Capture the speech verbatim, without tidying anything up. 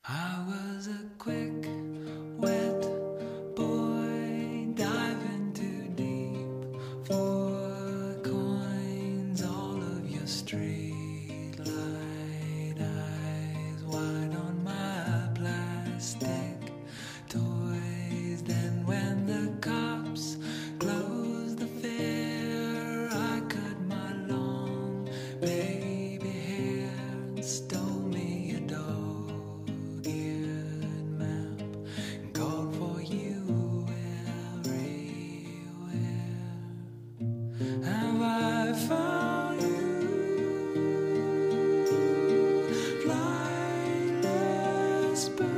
I was a quick, wet boy diving too deep for coins. All of your street light eyes wide on my plastic toys. Then when the cops closed the fair, I cut my long baby hair and stole me a dog-eared map and called for you everywhere. Have I found you, flightless bird?